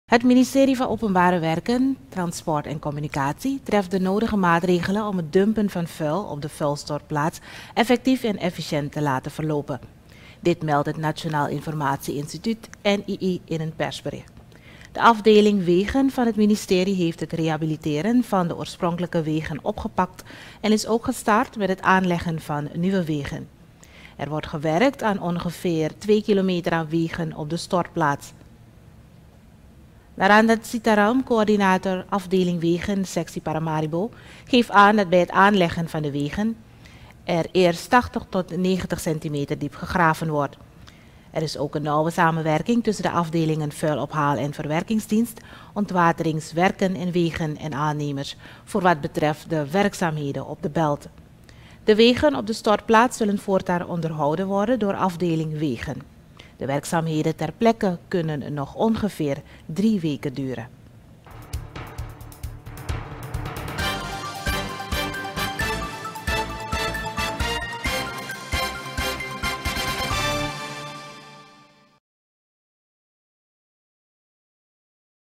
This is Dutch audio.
Het ministerie van Openbare Werken, Transport en Communicatie treft de nodige maatregelen om het dumpen van vuil op de vuilstortplaats effectief en efficiënt te laten verlopen. Dit meldt het Nationaal Informatie Instituut NII in een persbericht. De afdeling wegen van het ministerie heeft het rehabiliteren van de oorspronkelijke wegen opgepakt en is ook gestart met het aanleggen van nieuwe wegen. Er wordt gewerkt aan ongeveer 2 kilometer aan wegen op de stortplaats. Naranda Sitaram, coördinator afdeling wegen, sectie Paramaribo, geeft aan dat bij het aanleggen van de wegen er eerst 80 tot 90 centimeter diep gegraven wordt. Er is ook een nauwe samenwerking tussen de afdelingen vuilophaal- en verwerkingsdienst, ontwateringswerken en wegen en aannemers voor wat betreft de werkzaamheden op de belt. De wegen op de stortplaats zullen voortaan onderhouden worden door afdeling wegen. De werkzaamheden ter plekke kunnen nog ongeveer 3 weken duren.